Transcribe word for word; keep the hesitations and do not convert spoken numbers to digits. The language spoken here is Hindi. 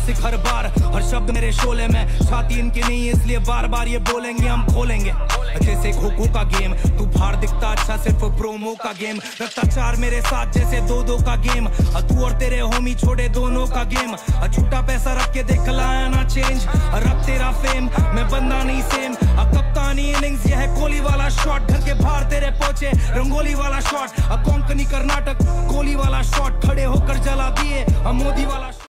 क्लासिक हर बार, हर शब्द मेरे शोले में, छाती इनकी नहीं इसलिए बार बार ये बोलेंगे हम खोलेंगे। जैसे खो-खो का गेम, तू बाहर दिखता अच्छा सिर्फ प्रोमो का गेम, रखता चार मेरे साथ जैसे दो दो का गेम, तू और तेरे होमी छोड़े दोनों का गेम, झूठा पैसा रख के देख लाया ना चेंज, रब तेरा फेम मैं बंदा नहीं सेम, कप्तानी इनिंग्स ये है कोहली वाला शॉट, घर के बाहर तेरे पहुंचे रंगोली वाला शॉट, कोंकणी कर्नाटक कोहली वाला शॉट, खड़े होकर जला दिए मोदी वाला।